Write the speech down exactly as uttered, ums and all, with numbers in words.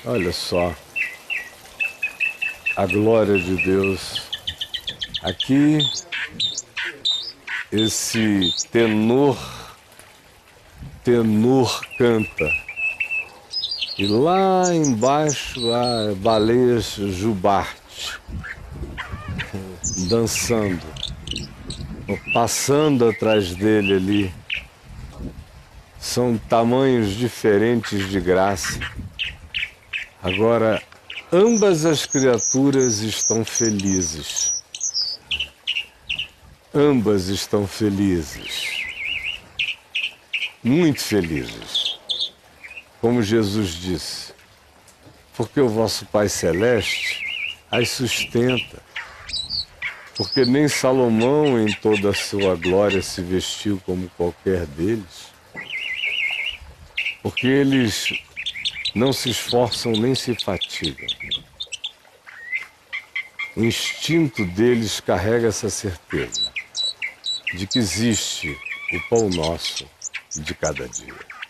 Olha só a glória de Deus. Aqui, esse tenor, tenor canta. E lá embaixo há baleias jubarte, dançando, passando atrás dele ali. São tamanhos diferentes de graça. Agora, ambas as criaturas estão felizes. Ambas estão felizes. Muito felizes. Como Jesus disse, porque o vosso Pai Celeste as sustenta. Porque nem Salomão em toda a sua glória se vestiu como qualquer deles. Porque eles não se esforçam nem se fatigam. O instinto deles carrega essa certeza de que existe o pão nosso de cada dia.